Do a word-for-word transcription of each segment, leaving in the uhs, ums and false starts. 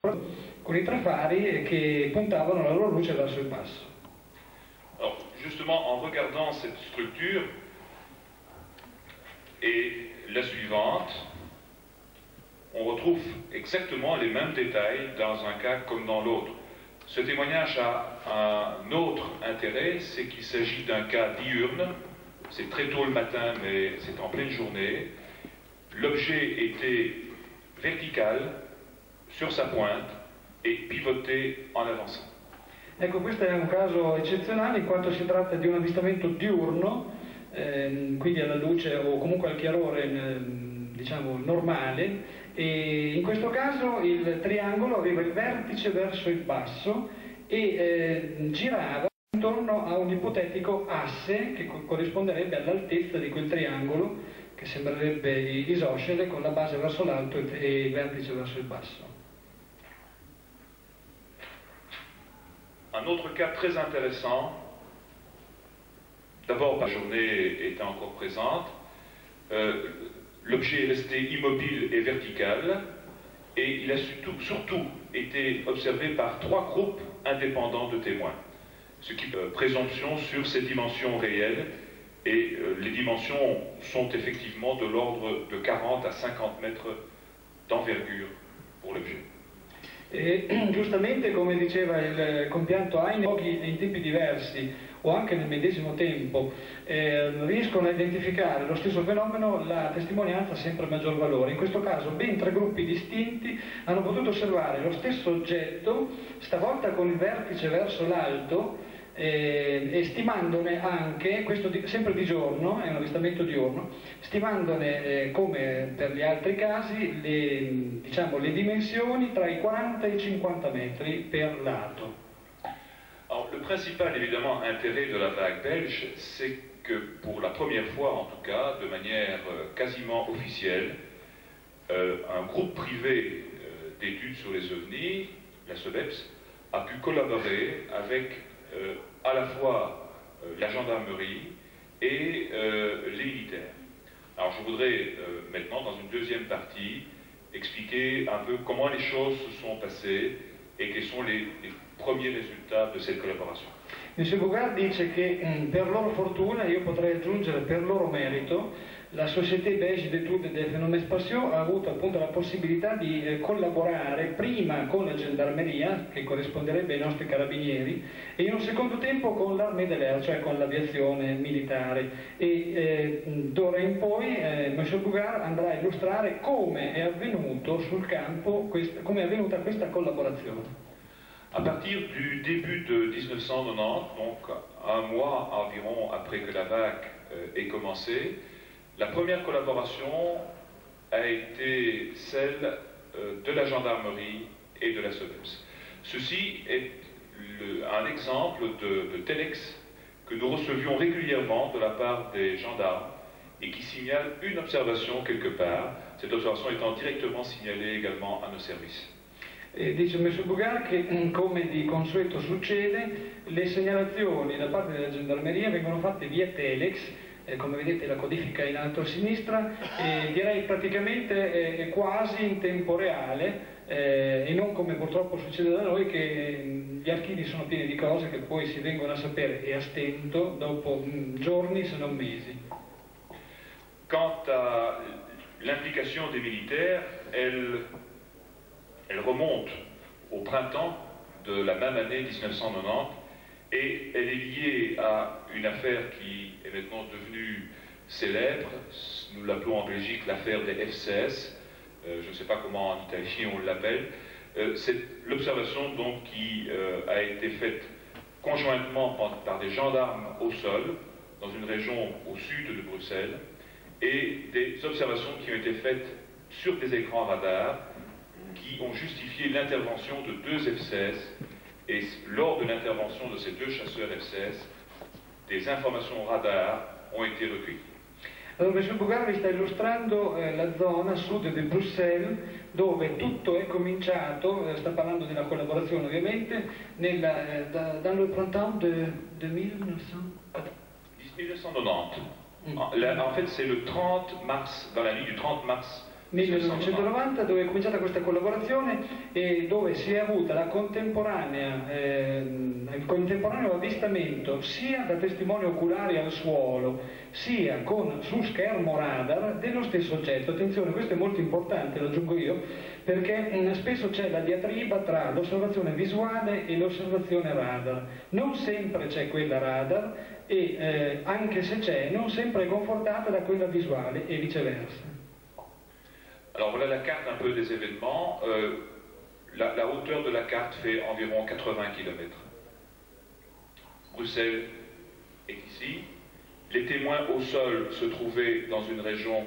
con i tre fari che puntavano la loro luce verso il basso. Alors, justement, en regardant cette structure et la suivante, on retrouve exactement les mêmes détails dans un cas comme dans l'autre. Ce témoignage a un autre intérêt, c'est qu'il s'agit d'un cas diurne. C'est très tôt le matin, mais c'est en pleine journée. L'objet était vertical, sur sa pointe, e pivoté en avançant. Ecco, questo è un caso eccezionale in quanto si tratta di un avvistamento diurno, ehm, quindi alla luce o comunque al chiarore ehm, diciamo normale, e in questo caso il triangolo aveva il vertice verso il basso e eh, girava intorno a un ipotetico asse che co corrisponderebbe all'altezza di quel triangolo, che sembrerebbe isoscele, con la base verso l'alto e il vertice verso il basso. Un autre cas très intéressant, d'abord la journée était encore présente, euh, l'objet est resté immobile et vertical, et il a surtout, surtout été observé par trois groupes indépendants de témoins, ce qui est euh, présomption sur ses dimensions réelles, et euh, les dimensions sont effectivement de l'ordre de quarante à cinquante mètres d'envergure pour l'objet. E, giustamente, come diceva il compianto Heine, in tempi diversi o anche nel medesimo tempo eh, riescono a identificare lo stesso fenomeno, la testimonianza ha sempre maggior valore. In questo caso ben tre gruppi distinti hanno potuto osservare lo stesso oggetto, stavolta con il vertice verso l'alto, eh, e stimandone anche, questo di, sempre di giorno, è un avvistamento diurno, stimandone eh, come per gli altri casi le, diciamo, le dimensioni tra i quaranta e i cinquanta metri per lato. Alors, le principal, évidemment, intérêt de la vague belge, c'est que pour la première fois, en tout cas, de manière euh, quasiment officielle, euh, un groupe privé euh, d'études sur les ovnis, la SOBEPS, a pu collaborer avec euh, à la fois euh, la gendarmerie et euh, les militaires. Alors, je voudrais euh, maintenant, dans une deuxième partie, expliquer un peu comment les choses se sont passées et quels sont les, les premiers résultats de cette collaboration. Monsieur Bougard dice che mh, per loro fortuna, io potrei aggiungere per loro merito, la Société Belge d'études des phénomènes spatiaux ha avuto appunto la possibilità di eh, collaborare prima con la gendarmeria, che corrisponderebbe ai nostri carabinieri, e in un secondo tempo con l'armée de l'air, cioè con l'aviazione militare. E eh, d'ora in poi eh, Monsieur Bougard andrà a illustrare come è avvenuto sul campo, come è avvenuta questa collaborazione. À partir du début de mille neuf cent quatre-vingt-dix, donc un mois environ après que la vague euh, ait commencé, la première collaboration a été celle euh, de la gendarmerie et de la SOBEPS. Ceci est le, un exemple de, de telex que nous recevions régulièrement de la part des gendarmes et qui signale une observation quelque part, cette observation étant directement signalée également à nos services. E dice Monsieur Bougard che, come di consueto succede, le segnalazioni da parte della gendarmeria vengono fatte via telex, eh, come vedete la codifica in alto a sinistra, e direi praticamente eh, quasi in tempo reale, eh, e non come purtroppo succede da noi, che gli archivi sono pieni di cose che poi si vengono a sapere e a stento dopo mh, giorni se non mesi. Quant à l'implication des militaires, elle Elle remonte au printemps de la même année mille neuf cent quatre-vingt-dix et elle est liée à une affaire qui est maintenant devenue célèbre. Nous l'appelons en Belgique l'affaire des F C S. Euh, je ne sais pas comment en Italie on l'appelle. Euh, C'est l'observation donc qui euh, a été faite conjointement par, par des gendarmes au sol dans une région au sud de Bruxelles et des observations qui ont été faites sur des écrans radars qui ont justifié l'intervention de deux F C S, et lors de l'intervention de ces deux chasseurs F C S, des informations radar ont été recueillies. Allora, Monsieur Bougard vi sta illustrando eh, la zona sud di Bruxelles, dove tutto è cominciato, eh, sta parlando della collaborazione ovviamente, nella, eh, da, dans le printemps de, de mille neuf cent quatre-vingt-dix. Mm. En fait, c'est le trente mars, dans la nuit du trente mars millenovecentonovanta, dove è cominciata questa collaborazione e dove si è avuta la contemporanea, eh, il contemporaneo avvistamento sia da testimoni oculari al suolo sia con, su schermo radar dello stesso oggetto. Attenzione, questo è molto importante, lo aggiungo io, perché mh, spesso c'è la diatriba tra l'osservazione visuale e l'osservazione radar. Non sempre c'è quella radar e eh, anche se c'è, non sempre è confortata da quella visuale e viceversa. Alors voilà la carte un peu des événements. Euh, la, la hauteur de la carte fait environ quatre-vingts kilomètres. Bruxelles est ici. Les témoins au sol se trouvaient dans une région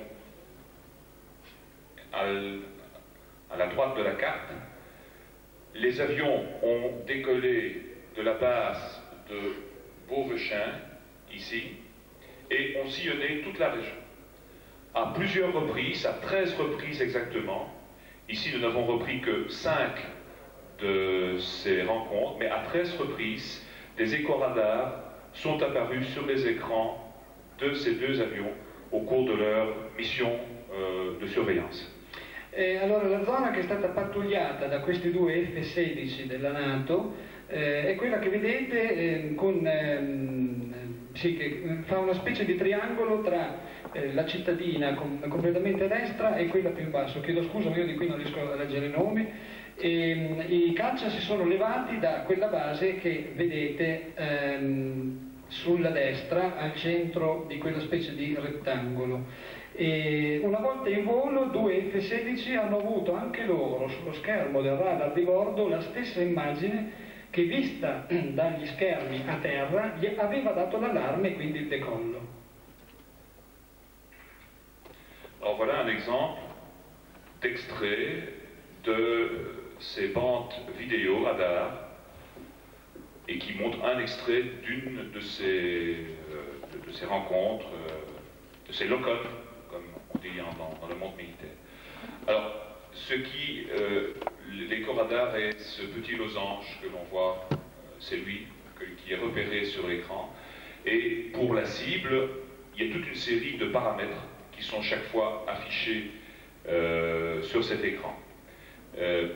à, à la droite de la carte. Les avions ont décollé de la base de Beauvechin, ici, et ont sillonné toute la région. À plusieurs reprises, à treize reprises exactement. Ici, nous n'avons repris que cinq de ces rencontres, mais à treize reprises, des éco-radars sont apparus sur les écrans de ces deux avions au cours de leur mission euh, de surveillance. Eh, allora, la zona che è stata pattugliata da questi due F sedici della NATO eh, è quella che vedete eh, con... Ehm, Sì, che fa una specie di triangolo tra eh, la cittadina com completamente a destra e quella più in basso. Chiedo scusa, ma io di qui non riesco a leggere i nomi. E, mh, I caccia si sono levati da quella base che vedete ehm, sulla destra, al centro di quella specie di rettangolo. E una volta in volo, due F sedici hanno avuto anche loro sullo schermo del radar di bordo la stessa immagine che vista dagli schermi a terra gli aveva dato l'allarme e quindi il decollo. Alors voilà un exemple d'extrait de ces bandes vidéo radar et qui montre un extrait d'une de ces, de ces rencontres, de ces locales, comme on dit dans, dans le monde militaire. Alors, ce qui, euh, l'éco-radar est ce petit losange que l'on voit, euh, c'est lui que, qui est repéré sur l'écran. Et pour la cible, il y a toute une série de paramètres qui sont chaque fois affichés euh, sur cet écran. Euh,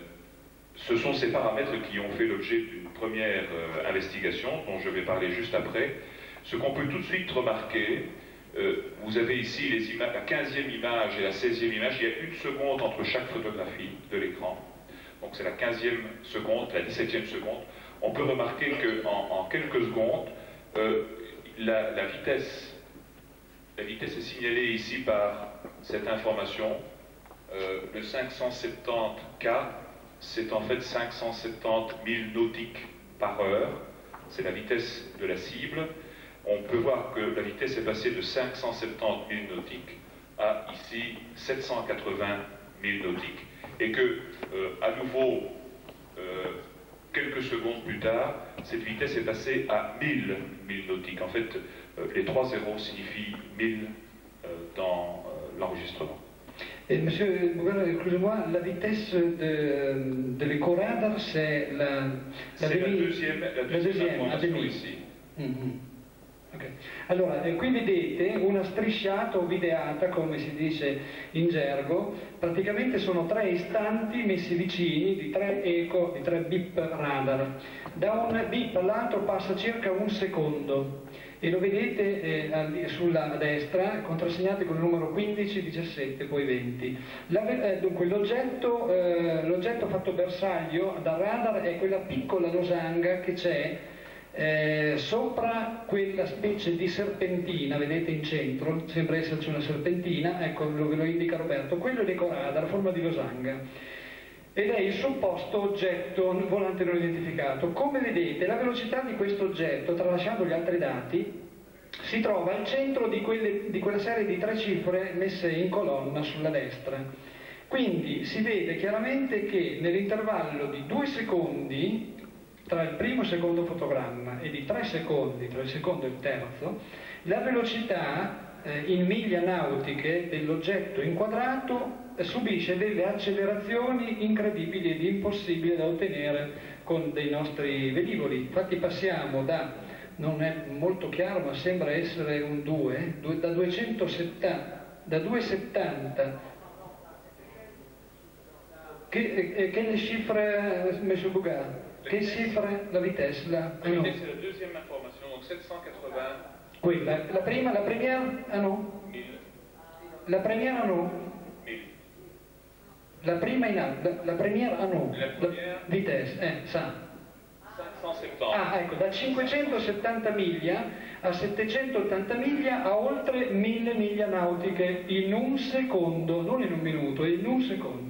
ce sont ces paramètres qui ont fait l'objet d'une première euh, investigation, dont je vais parler juste après. Ce qu'on peut tout de suite remarquer, Euh, vous avez ici les images, la quinzième image et la seizième image, il y a une seconde entre chaque photographie de l'écran, donc c'est la quinzième seconde, la dix-septième seconde. On peut remarquer qu'en en quelques secondes, euh, la, la, vitesse, la vitesse est signalée ici par cette information, euh, le cinq cent soixante-dix K, c'est en fait cinq cent soixante-dix mille nautiques par heure, c'est la vitesse de la cible. On peut voir que la vitesse est passée de cinq cent soixante-dix mille nautiques à ici sept cent quatre-vingts mille nautiques et que euh, à nouveau euh, quelques secondes plus tard cette vitesse est passée à mille milles nautiques. En fait euh, les trois zéros signifient mille euh, dans euh, l'enregistrement. Eh, monsieur Bouguereau, excusez-moi, la vitesse de, de l'éco-radar c'est la, la, la deuxième, la deuxième, la deuxième information ici. Mm-hmm. Okay. Allora, eh, qui vedete una strisciata o videata, come si dice in gergo, praticamente sono tre istanti messi vicini di tre eco, di tre bip radar. Da un bip all'altro passa circa un secondo e lo vedete eh, sulla destra, contrassegnati con il numero quindici, diciassette, poi venti. La, eh, dunque l'oggetto eh, l'oggetto fatto bersaglio dal radar è quella piccola losanga che c'è Eh, sopra quella specie di serpentina, vedete in centro, sembra esserci una serpentina, ecco ve lo indica Roberto, quello è l'ecoradar a forma di losanga ed è il supposto oggetto volante non identificato. Come vedete la velocità di questo oggetto, tralasciando gli altri dati, si trova al centro di, quelle, di quella serie di tre cifre messe in colonna sulla destra. Quindi si vede chiaramente che nell'intervallo di due secondi tra il primo e il secondo fotogramma e di tre secondi tra il secondo e il terzo, la velocità eh, in miglia nautiche dell'oggetto inquadrato eh, subisce delle accelerazioni incredibili ed impossibili da ottenere con dei nostri velivoli. Infatti passiamo da, non è molto chiaro ma sembra essere un due, da duecentosettanta, da duecentosettanta Che, quelle cifre, monsieur Bougard? Quelle cifre, la vitesse? La, La vitesse, c'est la deuxième information, donc sept cent quatre-vingts. Oui, la, la prima, la première, ah non? mille. La première, ah non? mille. La prima in alto, la, la première, ah no? La première, la vitesse, eh, sa. cinquecentosettanta. Ah, ecco, da cinquecentosettanta miglia a settecentottanta miglia a oltre mille miglia nautiche in un secondo, non in un minuto, in un secondo.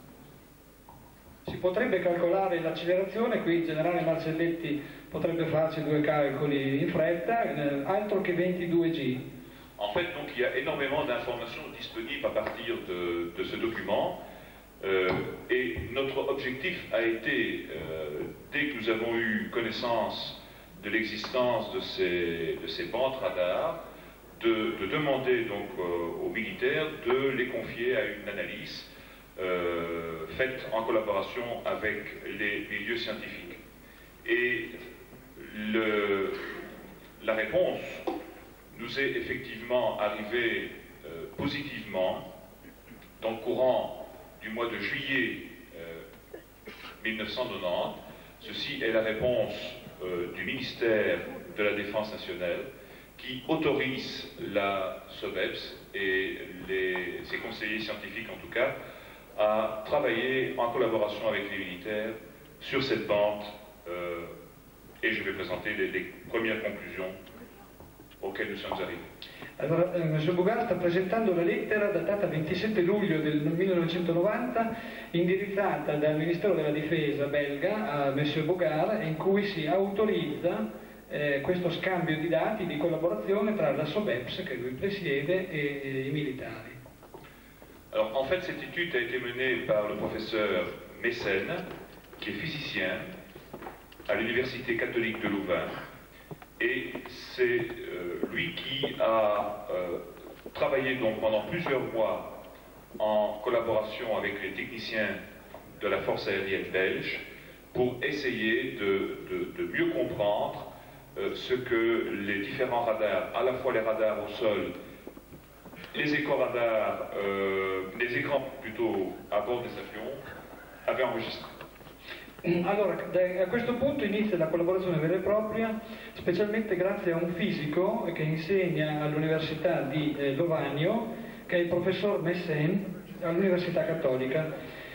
Si potrebbe calcolare l'accelerazione, qui il generale Marcelletti potrebbe farci due calcoli in fretta, eh, altro che ventidue G. En fait, donc, il y a énormément d'informations disponibles à partir de, de ce document. Euh, et notre objectif a été, euh, dès que nous avons eu connaissance de l'existence de ces, de ces bandes radars, de, de demander donc euh, aux militaires de les confier à une analyse euh, faite en collaboration avec les milieux scientifiques. Et le, la réponse nous est effectivement arrivée euh, positivement dans le courant du mois de juillet euh, mille neuf cent quatre-vingt-dix. Ceci est la réponse euh, du ministère de la Défense nationale qui autorise la SOBEPS et les, ses conseillers scientifiques en tout cas à travailler en collaboration avec les militaires sur cette bande euh, et je vais présenter les, les premières conclusions auxquelles nous sommes arrivés. Allora, eh, monsieur Bougard sta presentando la lettera datata ventisette luglio del millenovecentonovanta indirizzata dal Ministero della Difesa belga a monsieur Bougard in cui si autorizza eh, questo scambio di dati di collaborazione tra la SOBEPS che lui presiede e, e i militari. Alors en fait cette étude a été menée par le professeur Messen qui est physicien à l'Université catholique de Louvain. Et c'est euh, lui qui a euh, travaillé donc pendant plusieurs mois en collaboration avec les techniciens de la force aérienne belge pour essayer de, de, de mieux comprendre euh, ce que les différents radars, à la fois les radars au sol, les éco-radars, euh, les écrans plutôt à bord des avions, avaient enregistré. Allora, a questo punto inizia la collaborazione vera e propria, specialmente grazie a un fisico che insegna all'Università di eh, Lovanio, che è il professor Messen, all'Università Cattolica.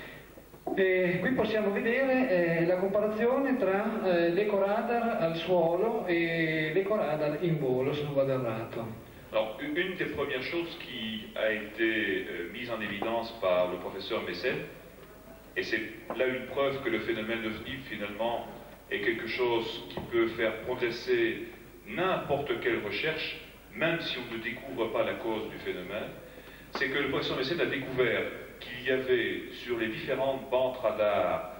E qui possiamo vedere eh, la comparazione tra eh, l'ecoradar al suolo e l'ecoradar in volo, se non vado errato. Alors, une des premières choses qui a été euh, mise en évidence par le professeur Messen, et c'est là une preuve que le phénomène ovni, finalement, est quelque chose qui peut faire progresser n'importe quelle recherche, même si on ne découvre pas la cause du phénomène, c'est que le professeur Messen a découvert qu'il y avait sur les différentes bandes radars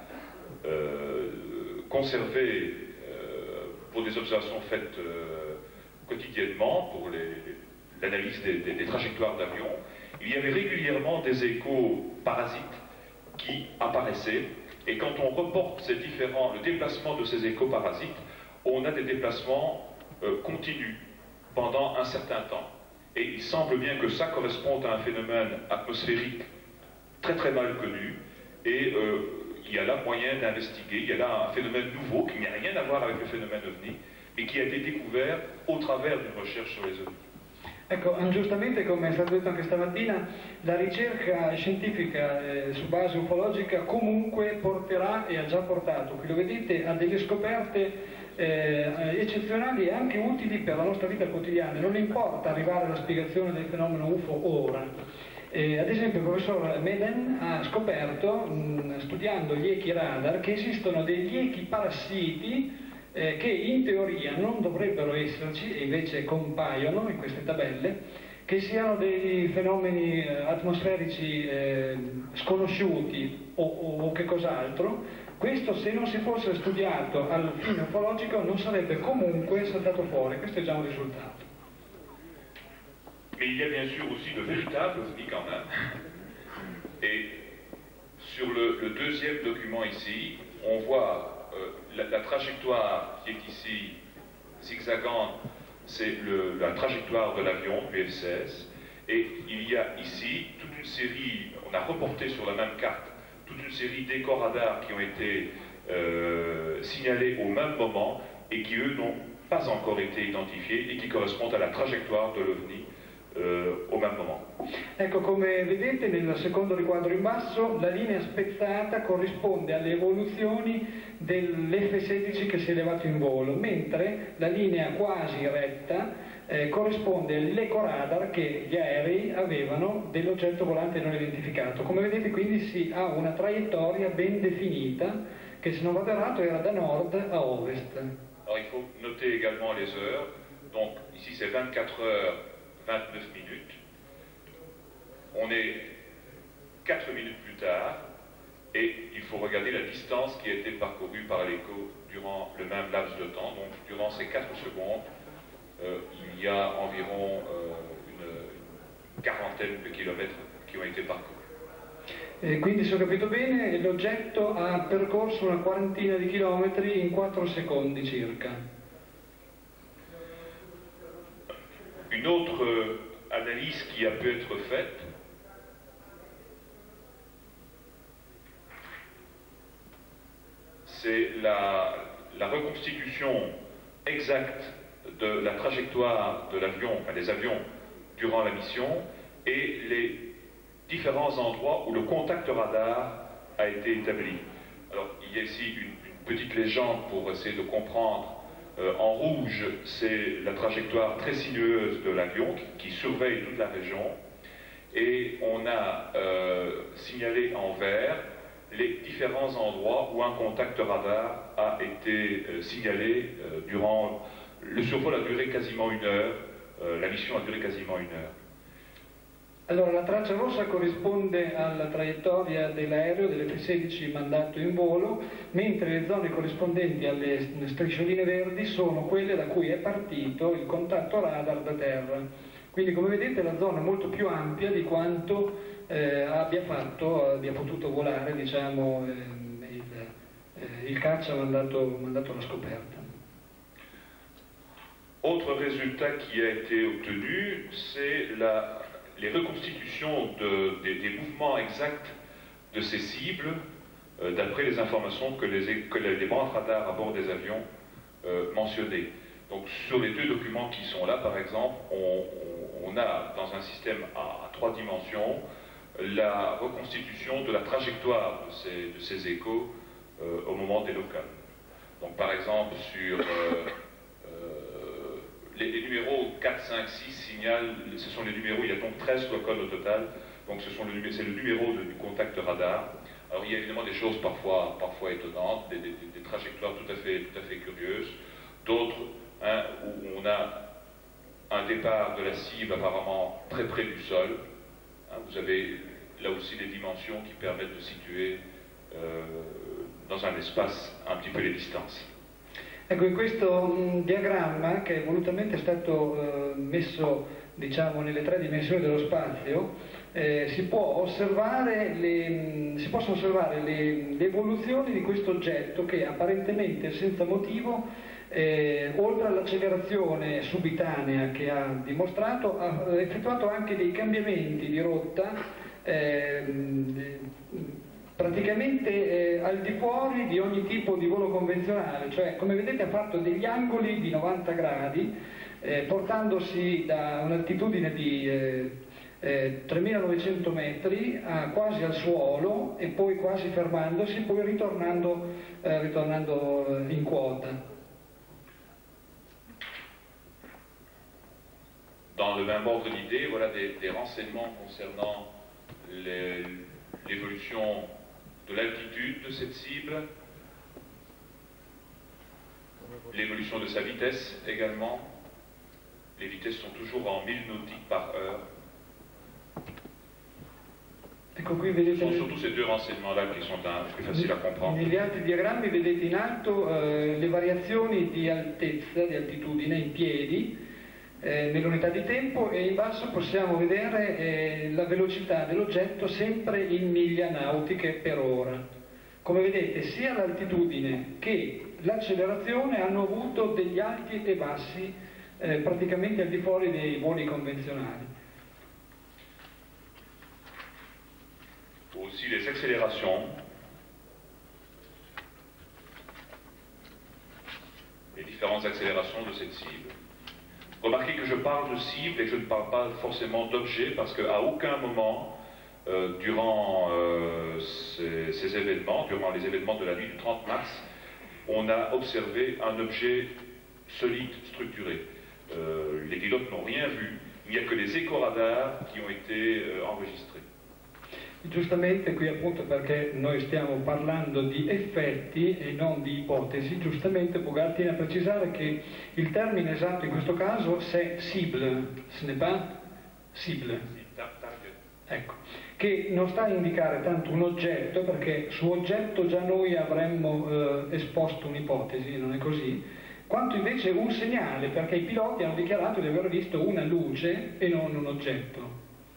euh, conservées euh, pour des observations faites euh, quotidiennement, pour l'analyse des, des, des trajectoires d'avions, il y avait régulièrement des échos parasites qui apparaissaient, et quand on reporte ces différents, le déplacement de ces éco-parasites, on a des déplacements euh, continus pendant un certain temps. Et il semble bien que ça corresponde à un phénomène atmosphérique très très mal connu, et euh, il y a là moyen d'investiguer, il y a là un phénomène nouveau qui n'a rien à voir avec le phénomène ovni, mais qui a été découvert au travers d'une recherche sur les ovnis. Ecco, giustamente come è stato detto anche stamattina, la ricerca scientifica eh, su base ufologica comunque porterà e ha già portato, qui lo vedete, a delle scoperte eh, eccezionali e anche utili per la nostra vita quotidiana. Non importa arrivare alla spiegazione del fenomeno U F O ora. Eh, ad esempio il professor Meden ha scoperto, mh, studiando gli echi radar, che esistono degli echi parassiti Eh, che in teoria non dovrebbero esserci e invece compaiono in queste tabelle, che siano dei fenomeni eh, atmosferici eh, sconosciuti o, o, o che cos'altro. Questo, se non si fosse studiato al fine ufologico, non sarebbe comunque saltato fuori. Questo è già un risultato. Mais il y a bien sûr aussi de véritables ovnis quand même. Et sur le, le deuxième document ici, on voit Euh, la, la trajectoire qui est ici zigzagante, c'est la trajectoire de l'avion, du F seize, et il y a ici toute une série, on a reporté sur la même carte, toute une série d'échos radars qui ont été euh, signalés au même moment et qui, eux, n'ont pas encore été identifiés et qui correspondent à la trajectoire de l'OVNI eh, au même moment. Ecco, come vedete nel secondo riquadro in basso, la linea spezzata corrisponde alle evoluzioni dell'F sedici che si è elevato in volo, mentre la linea quasi retta eh, corrisponde all'ecoradar che gli aerei avevano dell'oggetto volante non identificato. Come vedete quindi si ha una traiettoria ben definita che, se non vado errato, era da nord a ovest. Alors il faut noter également les heures, donc ici c'est vingt-quatre heures vingt-neuf minutes, on est quatre minutes plus tard et il faut regarder la distance qui a été parcourue par l'écho durant le même laps de temps. Donc durant ces quatre secondes, euh, il y a environ euh, une, une quarantaine de kilomètres qui ont été parcourus. E quindi, se ho capito bene, l'oggetto ha percorso una quarantina di chilometri in quattro secondi circa. Une autre analyse qui a pu être faite, c'est la, la reconstitution exacte de la trajectoire de l'avion, enfin des avions durant la mission, et les différents endroits où le contact radar a été établi. Alors, il y a ici une, une petite légende pour essayer de comprendre. Euh, en rouge, c'est la trajectoire très sinueuse de l'avion qui, qui surveille toute la région. Et on a euh, signalé en vert les différents endroits où un contact radar a été euh, signalé euh, durant... Le survol a duré quasiment une heure, euh, la mission a duré quasiment une heure. Allora, la traccia rossa corrisponde alla traiettoria dell'aereo, dell'F sedici mandato in volo, mentre le zone corrispondenti alle striscioline verdi sono quelle da cui è partito il contatto radar da terra. Quindi, come vedete, la zona è molto più ampia di quanto eh, abbia fatto, abbia potuto volare, diciamo, eh, il, eh, il caccia mandato, mandato alla scoperta. Autre résultat qui a été obtenu, c'est la les reconstitutions de, de, des mouvements exacts de ces cibles, euh, d'après les informations que les, que les bandes radars à bord des avions euh, mentionnaient. Donc sur les deux documents qui sont là, par exemple, on, on, on a dans un système à, à trois dimensions la reconstitution de la trajectoire de ces, de ces échos euh, au moment des locales. Donc par exemple sur... Euh, Les, les numéros quatre, cinq, six signalent, ce sont les numéros, il y a donc treize locales au total, donc c'est le, le numéro de, du contact radar. Alors il y a évidemment des choses parfois, parfois étonnantes, des, des, des trajectoires tout à fait, tout à fait curieuses, d'autres hein, où on a un départ de la cible apparemment très près du sol. Hein, vous avez là aussi les dimensions qui permettent de situer euh, dans un espace un petit peu les distances. Ecco, in questo mh, diagramma, che volutamente è stato eh, messo, diciamo, nelle tre dimensioni dello spazio, eh, si, può osservare le, mh, si possono osservare le, le evoluzioni di questo oggetto che apparentemente senza motivo, eh, oltre all'accelerazione subitanea che ha dimostrato, ha effettuato anche dei cambiamenti di rotta eh, praticamente eh, al di fuori di ogni tipo di volo convenzionale, cioè come vedete ha fatto degli angoli di novanta gradi, eh, portandosi da un'altitudine di eh, eh, tremilanovecento metri a quasi al suolo e poi quasi fermandosi, poi ritornando, eh, ritornando in quota. Dans le même ordre d'idée, voilà des, des renseignements concernant l'évolution de l'altitude de cette cible, l'évolution de sa vitesse également. Les vitesses sont toujours en mille nautiques par heure. Ecco, qui vedete, Ce sont surtout ces deux renseignements-là qui sont un, plus faciles à comprendre. Negli altri diagrammi vedete in alto eh, le variazioni di altezza, di altitudine in piedi, eh, nell'unità di tempo, e in basso possiamo vedere eh, la velocità dell'oggetto sempre in miglia nautiche per ora. Come vedete, sia l'altitudine che l'accelerazione hanno avuto degli alti e bassi eh, praticamente al di fuori dei voli convenzionali. Aussi les accélérations différentes accélérations de cette cible. Remarquez que je parle de cible et que je ne parle pas forcément d'objet, parce qu'à aucun moment, euh, durant euh, ces, ces événements, durant les événements de la nuit du trente mars, on a observé un objet solide, structuré. Euh, les pilotes n'ont rien vu, il n'y a que les éco-radars qui ont été euh, enregistrés. Giustamente qui appunto, perché noi stiamo parlando di effetti e non di ipotesi, giustamente Bogart tiene a precisare che il termine esatto in questo caso è cible, ce n'est pas cible, ecco, che non sta a indicare tanto un oggetto, perché su oggetto già noi avremmo eh, esposto un'ipotesi, non è così, quanto invece un segnale, perché i piloti hanno dichiarato di aver visto una luce e non un oggetto.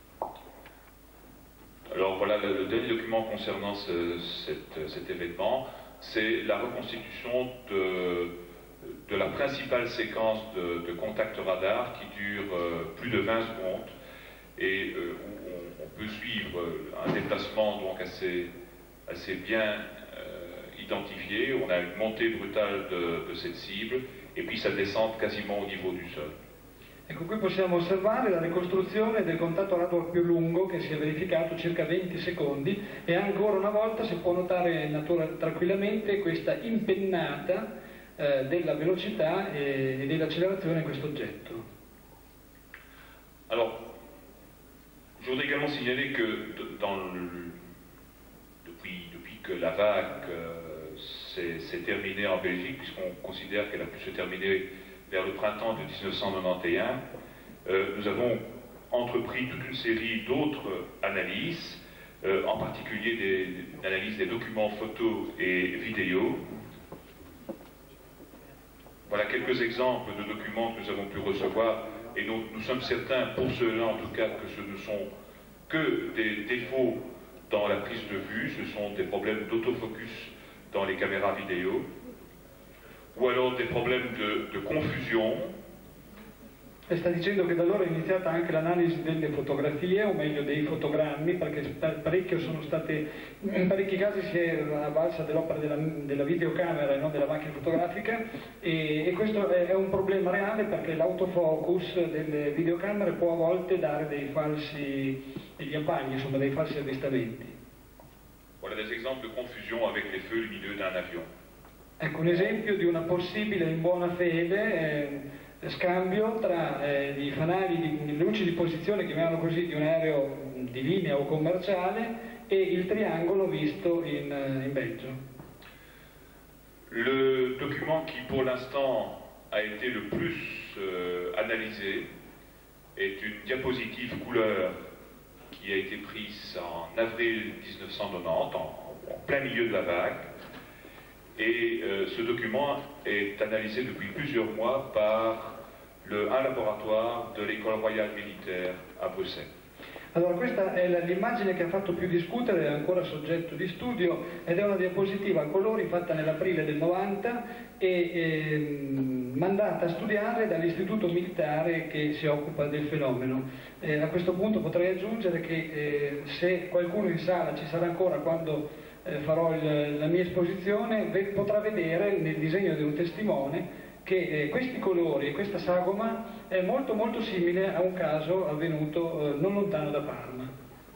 Alors voilà, le, le dernier document concernant ce, cet, cet événement, c'est la reconstitution de, de la principale séquence de, de contact radar qui dure euh, plus de vingt secondes et euh, où on, on peut suivre un déplacement donc assez, assez bien euh, identifié. On a une montée brutale de, de cette cible et puis sa descente quasiment au niveau du sol. Ecco, qui possiamo osservare la ricostruzione del contatto radar più lungo che si è verificato circa venti secondi e ancora una volta si può notare natura, tranquillamente questa impennata eh, della velocità e, e dell'accelerazione in questo oggetto. Alors, je voudrais également signaler que dans le, depuis, depuis que la vague euh, s'est terminée en Belgique, puisqu'on considère qu'elle a pu se terminer vers le printemps de mille neuf cent quatre-vingt-onze, euh, nous avons entrepris toute une série d'autres analyses, euh, en particulier des, des analyses des documents photos et vidéos. Voilà quelques exemples de documents que nous avons pu recevoir, et nous, nous sommes certains, pour ceux-là en tout cas, que ce ne sont que des défauts dans la prise de vue, ce sont des problèmes d'autofocus dans les caméras vidéo, o allora dei problemi di, di confusione. E sta dicendo che da allora è iniziata anche l'analisi delle fotografie, o meglio dei fotogrammi, perché parecchio sono state, in parecchi casi si è avvalsa dell'opera della, della videocamera e non della macchina fotografica, e, e questo è, è un problema reale, perché l'autofocus delle videocamere può a volte dare dei falsi, degli abbagli, insomma dei falsi avvistamenti. Voilà des exemples de confusion avec les feux lumineux d'un avion. Ecco un esempio di una possibile in buona fede eh, scambio tra eh, i fanali di luci di posizione, chiamiamolo così, di un aereo di linea o commerciale e il triangolo visto in, in Belgio. Le document qui pour l'instant a été le plus euh, analysé est une diapositive couleur qui a été prise en avril mille neuf cent quatre-vingt-dix, en, en plein milieu de la vague. Et euh, ce document est analysé depuis plusieurs mois par le, un laboratoire de l'École royale militaire a Bruxelles. Allora, questa è l'immagine che ha fatto più discutere, è ancora soggetto di studio, ed è una diapositiva a colori fatta nell'aprile del novanta e ehm, mandata a studiare dall'istituto militare che si occupa del fenomeno. Eh, a questo punto potrei aggiungere che eh, se qualcuno in sala ci sarà ancora quando Eh, farò il, la mia esposizione, ve, potrà vedere nel disegno di un testimone che eh, questi colori e questa sagoma è molto molto simile a un caso avvenuto eh, non lontano da Parma.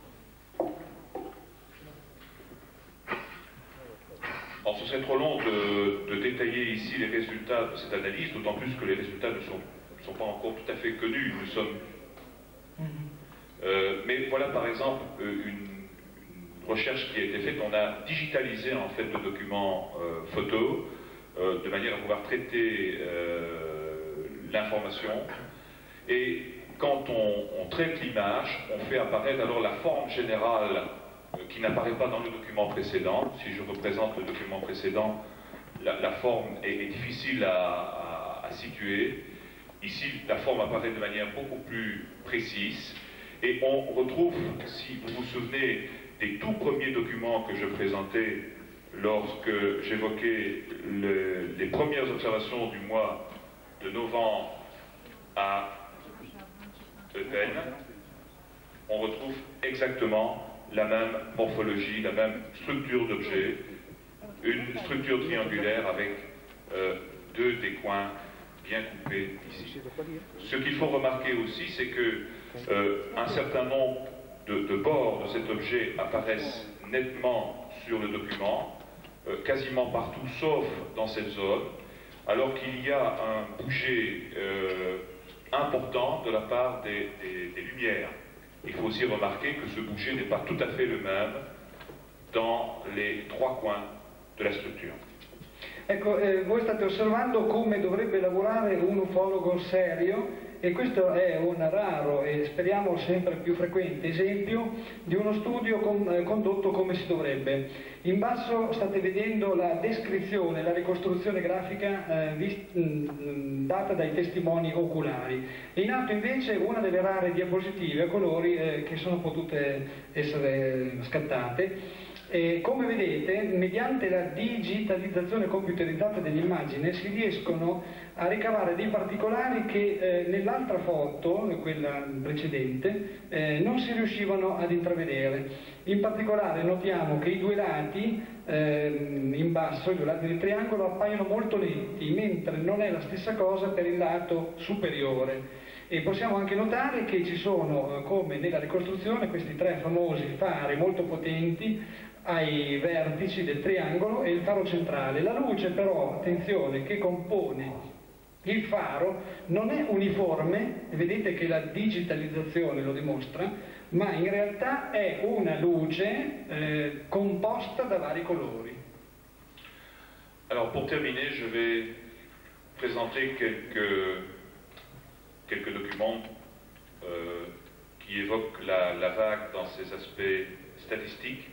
Alors, ce serait trop long de, de détailler ici les résultats de cette analyse, d'autant plus que les résultats ne sont, ne sont pas encore tout à fait connus. Nous sommes, mm-hmm. euh, mais voilà par exemple euh, une recherche qui a été faite. On a digitalisé en fait le document euh, photo euh, de manière à pouvoir traiter euh, l'information, et quand on, on traite l'image, on fait apparaître alors la forme générale euh, qui n'apparaît pas dans le document précédent. Si je représente le document précédent, la, la forme est, est difficile à, à, à situer. Ici, la forme apparaît de manière beaucoup plus précise, et on retrouve, si vous vous souvenez, des tout premiers documents que je présentais lorsque j'évoquais le, les premières observations du mois de novembre à Eupen, on retrouve exactement la même morphologie, la même structure d'objet, une structure triangulaire avec euh, deux des coins bien coupés ici. Ce qu'il faut remarquer aussi, c'est que euh, un certain nombre de, de bords de cet objet apparaissent nettement sur le document, euh, quasiment partout, sauf dans cette zone, alors qu'il y a un bouger euh, important de la part des, des, des lumières. Il faut aussi remarquer que ce bouger n'est pas tout à fait le même dans les trois coins de la struttura. Ecco, eh, voi state osservando come dovrebbe lavorare un ufologo serio, e questo è un raro e speriamo sempre più frequente esempio di uno studio con, eh, condotto come si dovrebbe. In basso state vedendo la descrizione, la ricostruzione grafica eh, vist, mh, data dai testimoni oculari, e in alto invece una delle rare diapositive a colori eh, che sono potute essere scattate. E come vedete, mediante la digitalizzazione computerizzata dell'immagine si riescono a ricavare dei particolari che eh, nell'altra foto, quella precedente, eh, non si riuscivano ad intravedere. In particolare notiamo che i due lati eh, in basso, i due lati del triangolo, appaiono molto netti, mentre non è la stessa cosa per il lato superiore. E possiamo anche notare che ci sono, come nella ricostruzione, questi tre famosi fari molto potenti ai vertici del triangolo e il faro centrale. La luce però, attenzione, che compone il faro non è uniforme, e vedete che la digitalizzazione lo dimostra, ma in realtà è una luce eh, composta da vari colori. Alors pour terminer, je vais présenter quelques, quelques documents euh, qui évoquent la, la vague dans ses aspects statistiques.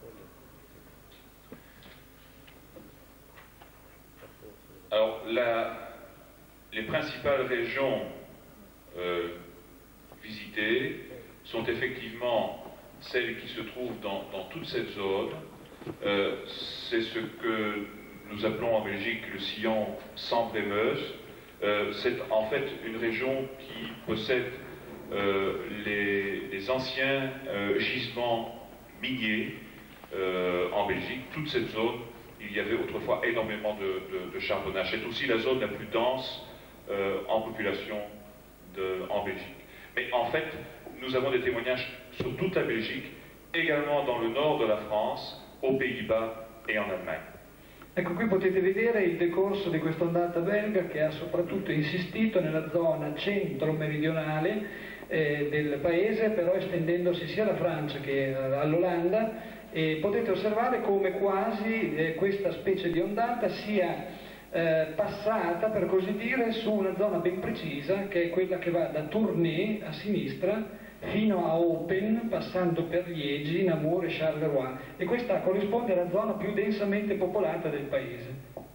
Alors, la, les principales régions euh, visitées sont effectivement celles qui se trouvent dans, dans toute cette zone. Euh, C'est ce que nous appelons en Belgique le sillon Sambre-et-Meuse. Euh, C'est en fait une région qui possède euh, les, les anciens euh, gisements miniers euh, en Belgique. Toute cette zone, il y avait autrefois énormément de, de, de charbonnage. C'est aussi la zone la plus dense euh, en population de, en Belgique. Mais en fait, nous avons des témoignages sur toute la Belgique, également dans le nord de la France, aux Pays-Bas et en Allemagne. Ecco, qui potete vedere il decorso di questa ondata belga che ha soprattutto insistito nella zona centro-meridionale eh, del paese, però estendendosi sia alla Francia che all'Olanda. E potete osservare come quasi eh, questa specie di ondata sia eh, passata, per così dire, su una zona ben precisa, che è quella che va da Tournai a sinistra fino a Open, passando per Liegi, Namur e Charleroi, e questa corrisponde alla zona più densamente popolata del paese.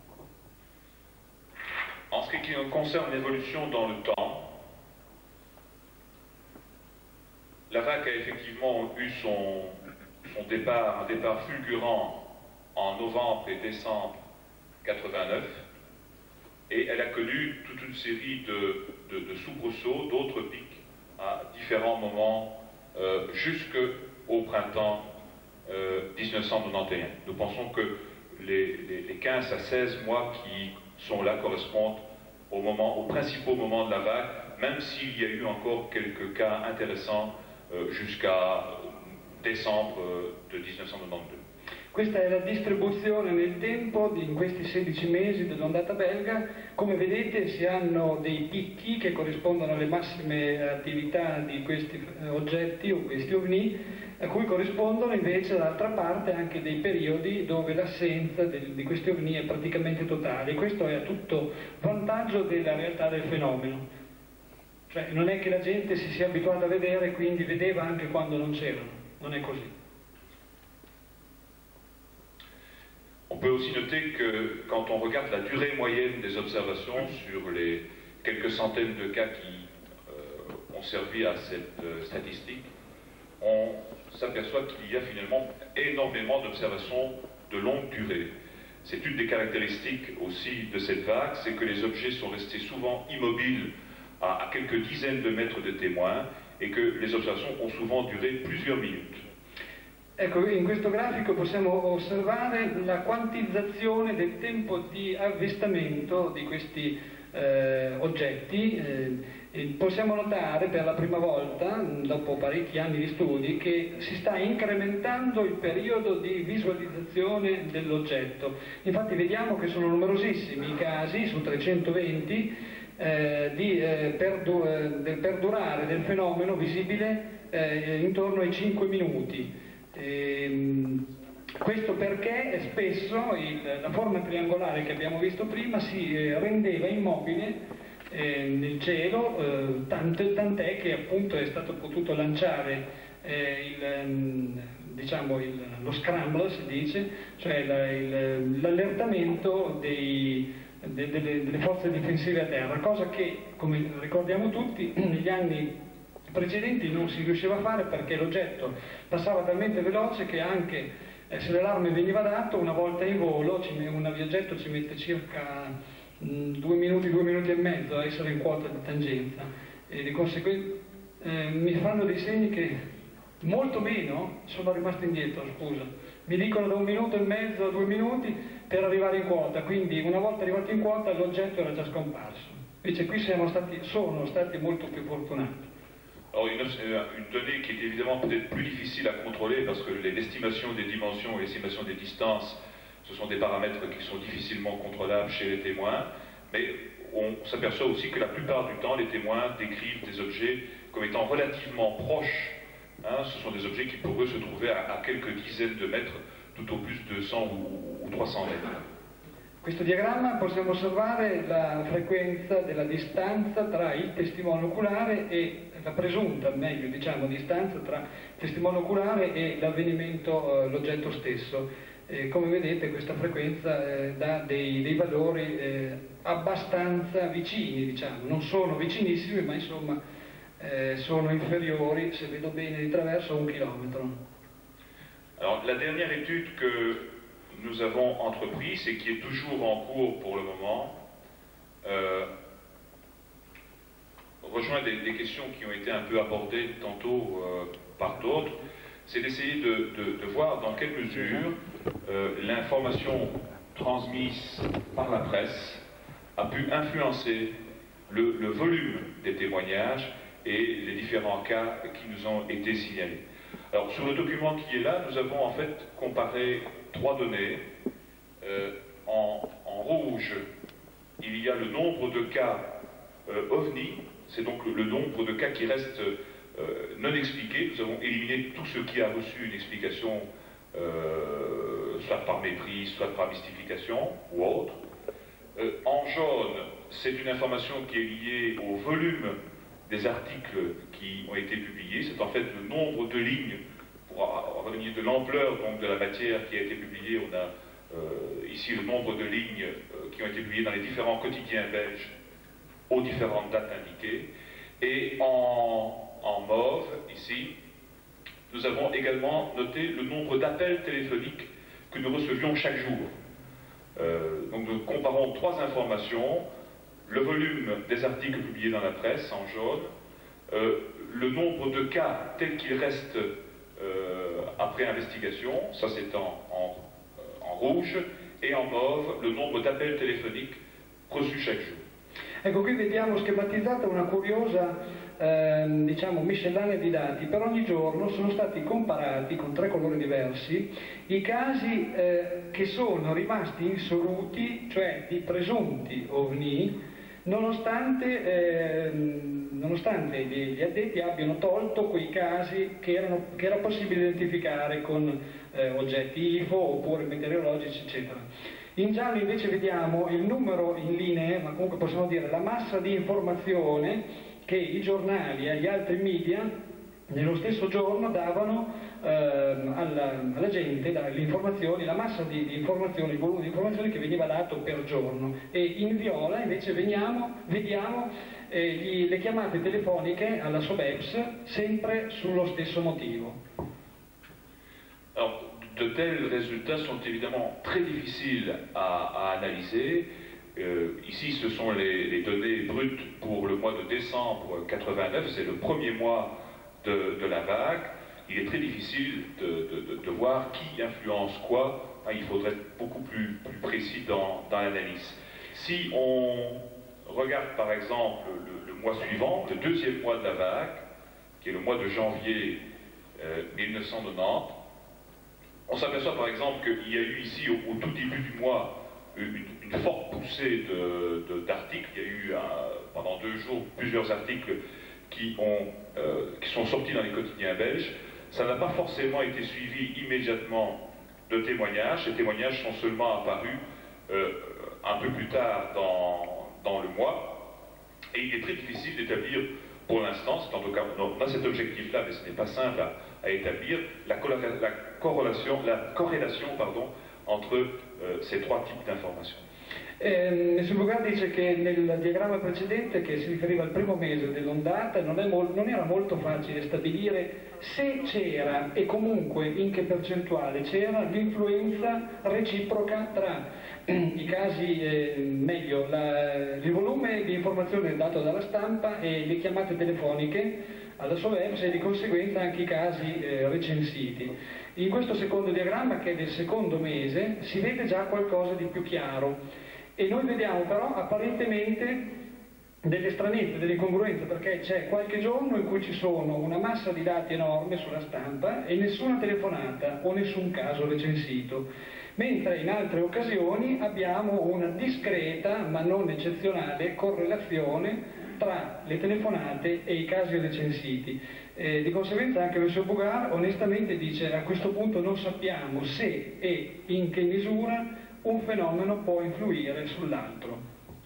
En ce qui concerne l'évolution dans le temps, la vague a effectivement eu son son départ, un départ fulgurant en novembre et décembre quatre-vingt-neuf, et elle a connu toute une série de, de, de soubresauts, d'autres pics à différents moments euh, jusqu'au printemps euh, mille neuf cent quatre-vingt-onze. Nous pensons que les, les, les quinze à seize mois qui sont là correspondent au moment, aux principaux moments de la vague, même s'il y a eu encore quelques cas intéressants euh, jusqu'à décembre del millenovecentonovantadue. Questa è la distribuzione nel tempo di, in questi sedici mesi dell'ondata belga. Come vedete si hanno dei picchi che corrispondono alle massime attività di questi oggetti o questi ovni, a cui corrispondono invece dall'altra parte anche dei periodi dove l'assenza di questi ovni è praticamente totale. Questo è a tutto vantaggio della realtà del fenomeno. Cioè non è che la gente si sia abituata a vedere e quindi vedeva anche quando non c'erano. Non è così. On peut aussi noter que quand on regarde la durée moyenne des observations sur les quelques centaines de cas qui euh, ont servi à cette euh, statistique, on s'aperçoit qu'il y a finalement énormément d'observations de longue durée. C'est une des caractéristiques aussi de cette vague, c'est que les objets sont restés souvent immobiles à, à quelques dizaines de mètres de témoins, et que les observations ont souvent duré plusieurs minutes. Ecco, in questo grafico possiamo osservare la quantizzazione del tempo di avvistamento di questi eh, oggetti. Eh, possiamo notare per la prima volta, dopo parecchi anni di studi, che si sta incrementando il periodo di visualizzazione dell'oggetto. Infatti vediamo che sono numerosissimi i casi, su trecentoventi, eh, di, eh, perdu eh, del perdurare del fenomeno visibile eh, intorno ai cinque minuti. Ehm, questo perché spesso il, la forma triangolare che abbiamo visto prima si eh, rendeva immobile eh, nel cielo, eh, tant'è, tant'è che appunto è stato potuto lanciare eh, il, diciamo il, lo scramble, si dice, cioè l'allertamento dei, de, delle, delle forze difensive a terra, cosa che, come ricordiamo tutti, negli anni precedenti non si riusciva a fare perché l'oggetto passava talmente veloce che anche eh, se l'allarme veniva dato una volta in volo ci, un avviaggetto ci mette circa mh, due minuti, due minuti e mezzo a essere in quota di tangenza e di conseguenza eh, mi fanno dei segni che molto meno sono rimasto indietro, scusa, mi dicono da un minuto e mezzo a due minuti per arrivare in quota, quindi una volta arrivato in quota l'oggetto era già scomparso, invece qui siamo stati, sono stati molto più fortunati. Alors une, une donnée qui est évidemment peut-être plus difficile à contrôler parce que l'estimation des dimensions et l'estimation des distances, ce sont des paramètres qui sont difficilement contrôlables chez les témoins, mais on s'aperçoit aussi que la plupart du temps les témoins décrivent des objets comme étant relativement proches, hein, ce sont des objets qui pourraient se trouver à, à quelques dizaines de mètres, tout au plus de cent ou, ou trois cents mètres. Questo diagramma possiamo osservare la frequenza della distanza tra il testimone oculare e la presunta, meglio diciamo, distanza tra il testimone oculare e l'avvenimento, eh, l'oggetto stesso. Eh, come vedete questa frequenza eh, dà dei, dei valori eh, abbastanza vicini, diciamo, non sono vicinissimi ma insomma eh, sono inferiori, se vedo bene di traverso, a un chilometro. Alors, la dernière étude que nous avons entreprise et qui est toujours en cours pour le moment euh, rejoint des, des questions qui ont été un peu abordées tantôt euh, par d'autres, c'est d'essayer de, de, de voir dans quelle mesure euh, l'information transmise par la presse a pu influencer le, le volume des témoignages et les différents cas qui nous ont été signalés. Alors sur le document qui est là, nous avons en fait comparé trois données. Euh, en, en rouge, il y a le nombre de cas euh, OVNI, c'est donc le, le nombre de cas qui restent euh, non expliqués. Nous avons éliminé tout ce qui a reçu une explication, euh, soit par mépris, soit par mystification ou autre. Euh, en jaune, c'est une information qui est liée au volume des articles qui ont été publiés. C'est en fait le nombre de lignes, pour avoir une idée de l'ampleur donc de la matière qui a été publiée. On a euh, ici le nombre de lignes euh, qui ont été publiées dans les différents quotidiens belges aux différentes dates indiquées. Et en, en mauve, ici, nous avons également noté le nombre d'appels téléphoniques que nous recevions chaque jour. Euh, donc nous comparons trois informations: le volume des articles publiés dans la presse en jaune, euh, le nombre de cas tels qu'ils restent euh, après investigation, ça c'est en, en, en rouge, et en mauve le nombre d'appels téléphoniques reçus chaque jour. Ecco, qui vediamo schematizzata una curiosa eh, diciamo, miscellanea di dati. Per ogni giorno sono stati comparati con tre colori diversi i casi eh, che sono rimasti insoluti, cioè di presunti OVNI, nonostante, eh, nonostante gli, gli addetti abbiano tolto quei casi che, erano, che era possibile identificare con eh, oggetti I F O oppure meteorologici, eccetera. In giallo invece vediamo il numero in linee, ma comunque possiamo dire la massa di informazione che i giornali e gli altri media nello stesso giorno davano eh, alla, alla gente, le informazioni, la massa di, di informazioni, il volume di informazioni che veniva dato per giorno. E in viola invece veniamo, vediamo eh, gli, le chiamate telefoniche alla SOBEPS sempre sullo stesso motivo. Alors, de tels résultats sont évidemment très difficiles à, à analyser. Euh, ici, ce sont les, les données brutes pour le mois de décembre quatre-vingt-neuf, c'est le premier mois de, de la vague. il est très difficile de, de, de, de voir qui influence quoi. Hein, il faudrait être beaucoup plus, plus précis dans, dans l'analyse. Si on regarde par exemple le, le mois suivant, le deuxième mois de la vague, qui est le mois de janvier euh, mille neuf cent quatre-vingt-dix, on s'aperçoit par exemple qu'il y a eu ici, au, au tout début du mois, une, une forte poussée d'articles. Il y a eu un, pendant deux jours plusieurs articles qui, ont, euh, qui sont sortis dans les quotidiens belges. Ça n'a pas forcément été suivi immédiatement de témoignages. Ces témoignages sont seulement apparus euh, un peu plus tard dans, dans le mois. Et il est très difficile d'établir, pour l'instant, c'est en tout cas, on a cet objectif-là, mais ce n'est pas simple à, à établir, la, la corrélation, la corrélation pardon, entre euh, ces trois types d'informations. Eh, Nessun Bogar dice che nel diagramma precedente, che si riferiva al primo mese dell'ondata, non, non era molto facile stabilire se c'era e comunque in che percentuale c'era l'influenza reciproca tra i casi, eh, meglio, la, il volume di informazione dato dalla stampa e le chiamate telefoniche alla Solems e di conseguenza anche i casi eh, recensiti. In questo secondo diagramma, che è del secondo mese, si vede già qualcosa di più chiaro. E noi vediamo però apparentemente delle stranezze, delle incongruenze, perché c'è qualche giorno in cui ci sono una massa di dati enorme sulla stampa e nessuna telefonata o nessun caso recensito, mentre in altre occasioni abbiamo una discreta ma non eccezionale correlazione tra le telefonate e i casi recensiti. Eh, di conseguenza anche il signor Bogar onestamente dice: a questo punto non sappiamo se e in che misura un fenomeno può influire sull'altro.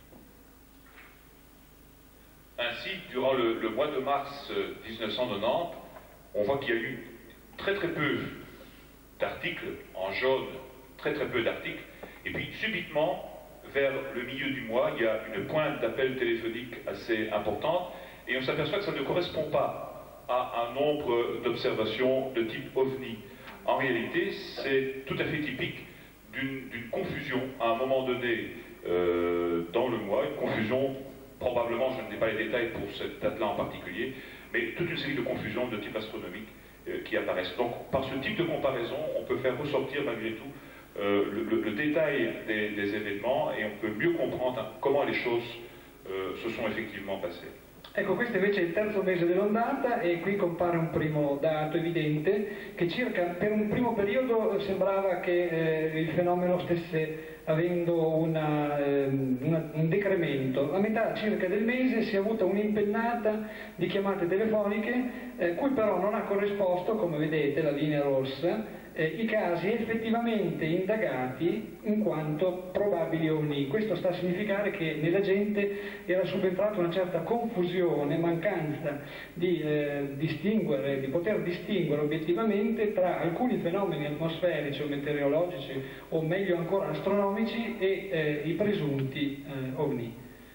Ainsi, durant le, le mois de mars mille neuf cent quatre-vingt-dix, on voit qu'il y a eu très très peu d'articles, en jaune, très très peu d'articles, et puis subitement, vers le milieu du mois, il y a une pointe d'appels téléphoniques assez importante, et on s'aperçoit que ça ne correspond pas à un nombre d'observations de type OVNI. En réalité, c'est tout à fait typique d'une confusion à un moment donné euh, dans le mois, une confusion, probablement, je n'ai pas les détails pour cette date-là en particulier, mais toute une série de confusions de type astronomique euh, qui apparaissent. Donc, par ce type de comparaison, on peut faire ressortir malgré tout euh, le, le, le détail des, des événements et on peut mieux comprendre hein, comment les choses euh, se sont effectivement passées. Ecco, questo invece è il terzo mese dell'ondata e qui compare un primo dato evidente che circa per un primo periodo sembrava che eh, il fenomeno stesse avendo una, eh, una, un decremento. A metà circa del mese si è avuta un'impennata di chiamate telefoniche eh, cui però non ha corrisposto, come vedete, la linea rossa, eh, i casi effettivamente indagati in quanto probabili OVNI. Questo sta a significare che nella gente era subentrata una certa confusione, mancanza di eh, distinguere, di poter distinguere obiettivamente tra alcuni fenomeni atmosferici o meteorologici o meglio ancora astronomici e eh, i presunti eh, OVNI.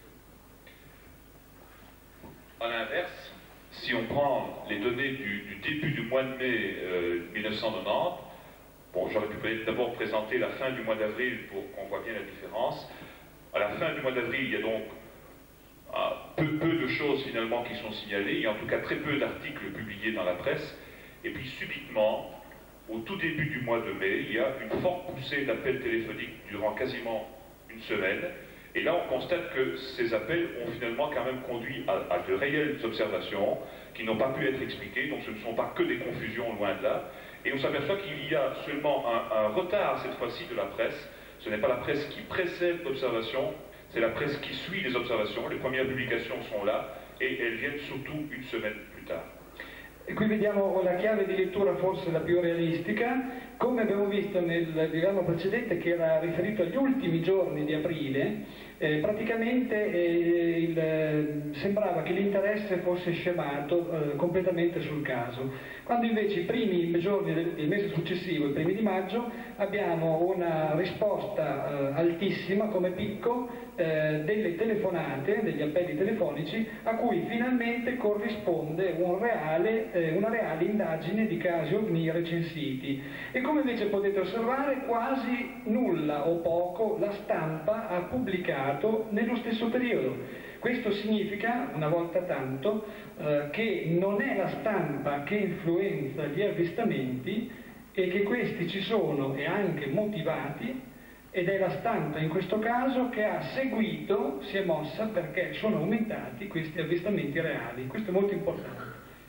À l'inverse, si on prend les données du, du début du mois de mai euh, mille neuf cent quatre-vingt-dix, bon, j'aurais pu d'abord présenter la fin du mois d'avril pour qu'on voit bien la différence. À la fin du mois d'avril, il y a donc ah, peu, peu de choses finalement qui sont signalées, il y a en tout cas très peu d'articles publiés dans la presse, et puis subitement, au tout début du mois de mai, il y a une forte poussée d'appels téléphoniques durant quasiment une semaine, et là on constate que ces appels ont finalement quand même conduit à, à de réelles observations qui n'ont pas pu être expliquées, donc ce ne sont pas que des confusions, loin de là, et on s'aperçoit qu'il y a seulement un, un retard cette fois-ci de la presse. Ce n'est pas la presse qui précède l'observation, c'est la presse qui suit les observations. Les premières publications sont là et elles viennent surtout une semaine plus tard. E qui vediamo la chiave di lettura forse la più realistica, come abbiamo visto nel diagramma precedente che era riferito agli ultimi giorni di aprile, eh, praticamente eh, il, eh, sembrava che l'interesse fosse scemato eh, completamente sul caso, quando invece i primi giorni del, del mese successivo, i primi di maggio, abbiamo una risposta eh, altissima come picco eh, delle telefonate, degli appelli telefonici a cui finalmente corrisponde un reale, eh, una reale indagine di casi OVNI recensiti. E come invece potete osservare quasi nulla o poco la stampa ha pubblicato nello stesso periodo. Questo significa, una volta tanto, eh, che non è la stampa che influenza gli avvistamenti e che questi ci sono e anche motivati, ed è la stampa in questo caso che ha seguito, si è mossa perché sono aumentati questi avvistamenti reali. Questo è molto importante.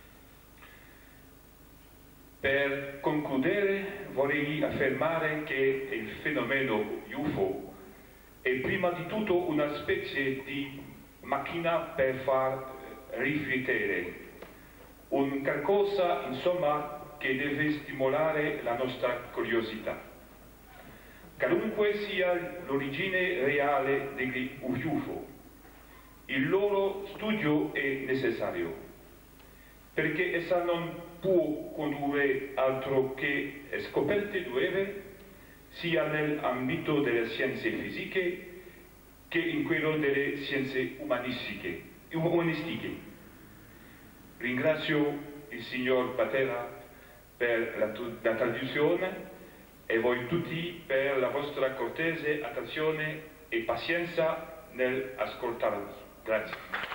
Per concludere vorrei affermare che il fenomeno U F O è prima di tutto una specie di macchina per far riflettere, un qualcosa insomma che deve stimolare la nostra curiosità. Qualunque sia l'origine reale degli U F O, il loro studio è necessario, perché essa non può condurre altro che scoperte nuove, sia nell'ambito delle scienze fisiche che in quello delle scienze umanistiche. umanistiche. Ringrazio il signor Patera per la, la traduzione e voi tutti per la vostra cortese attenzione e pazienza nell'ascoltarmi. Grazie.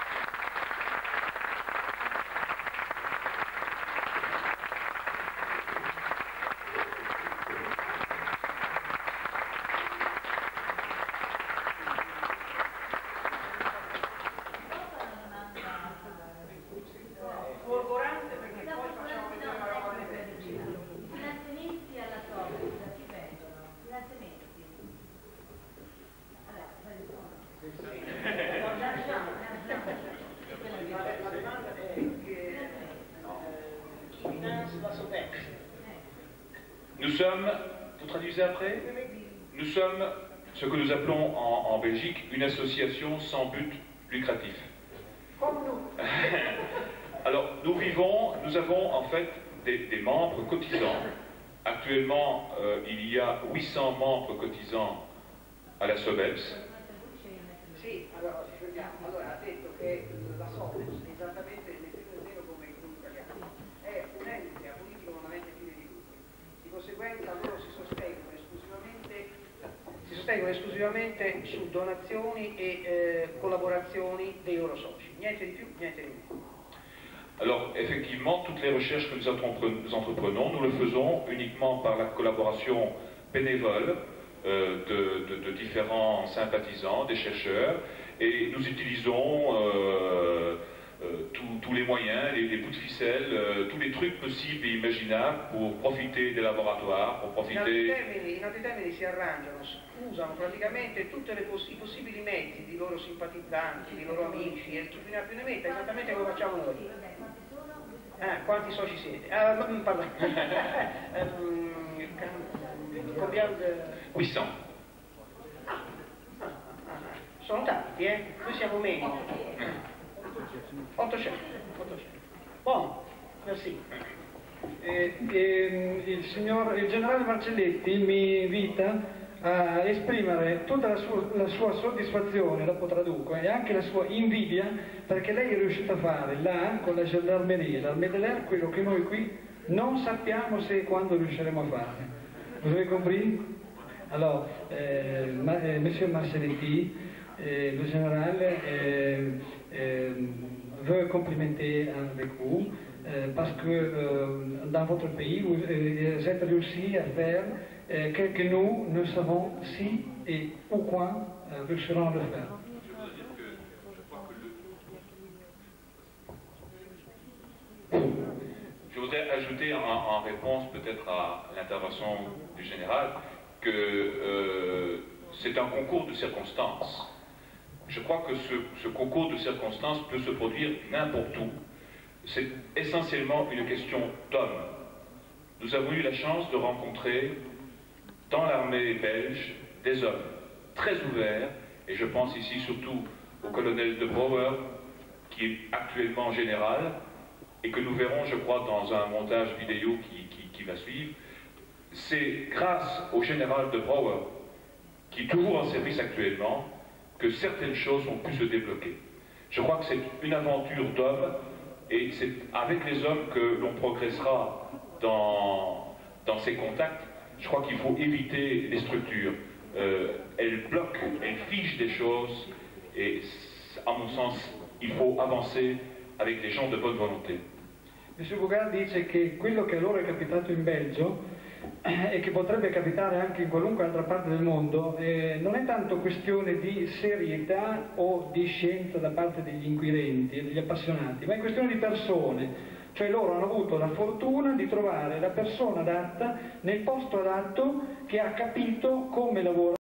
Nous sommes, vous traduisez après? Nous sommes ce que nous appelons en, en Belgique une association sans but lucratif. Comme nous. Alors, nous vivons, nous avons en fait des, des membres cotisants. Actuellement, euh, il y a huit cents membres cotisants à la SOBEPS. Sì, allora, allora ha detto che la SOBEPS, esattamente nel come in italiano, è un ente politico non avente fine di lucro. Di conseguenza loro si sostengono esclusivamente, si sostengono esclusivamente su donazioni e eh, collaborazioni dei loro soci. Niente di più, niente di meno. Alors, effectivement, toutes les recherches que nous entreprenons, nous le faisons uniquement par la collaboration bénévole euh, de, de, de différents sympathisants, des chercheurs, et nous utilisons euh, euh, tous les moyens, les, les bouts de ficelle, euh, tous les trucs possibles et imaginables pour profiter des laboratoires, pour profiter... In altri termini, in altri termini si arrangiano, usano praticamente tutti i possibili mezzi di loro simpatizzanti, di loro amici, e chi più ne ha più ne metta, esattamente come facciamo noi. Ah, quanti soci siete? Ah, pardon. Combien de... huit cents. Ah, ah, ah, sono tanti, eh? Noi siamo meno. ottocento. Buon, merci. Eh, eh, il, signor, il generale Marcelletti mi invita a esprimere tutta la sua, la sua soddisfazione, dopo traduco, e anche la sua invidia, perché lei è riuscita a fare là, con la gendarmeria, l'armée de l'air, quello che noi qui non sappiamo se e quando riusciremo a fare. Vous avez compris? Alors, euh, ma, euh, Monsieur Marcelletti, euh, le général, euh, euh, veut complimenter avec vous, euh, parce que euh, dans votre pays, vous, euh, vous êtes réussi à faire euh, ce que nous, nous savons si et ou quand euh, réussirons à le faire. Je voudrais ajouter en, en réponse peut-être à l'intervention du général que euh, c'est un concours de circonstances. Je crois que ce, ce concours de circonstances peut se produire n'importe où. C'est essentiellement une question d'hommes. Nous avons eu la chance de rencontrer dans l'armée belge des hommes très ouverts, et je pense ici surtout au colonel de Brouwer, qui est actuellement général, et que nous verrons, je crois, dans un montage vidéo qui, qui, qui va suivre. C'est grâce au général de Brouwer, qui est toujours en service actuellement, que certaines choses ont pu se débloquer. Je crois que c'est une aventure d'hommes, et c'est avec les hommes que l'on progressera dans, dans ces contacts, je crois qu'il faut éviter les structures. Euh, elles bloquent, elles figent des choses, et à mon sens, il faut avancer avec les gens de bonne volonté. Monsieur Bougard dice che quello che allora è capitato in Belgio e che potrebbe capitare anche in qualunque altra parte del mondo eh, non è tanto questione di serietà o di scienza da parte degli inquirenti e degli appassionati, ma è questione di persone. Cioè loro hanno avuto la fortuna di trovare la persona adatta nel posto adatto, che ha capito come lavora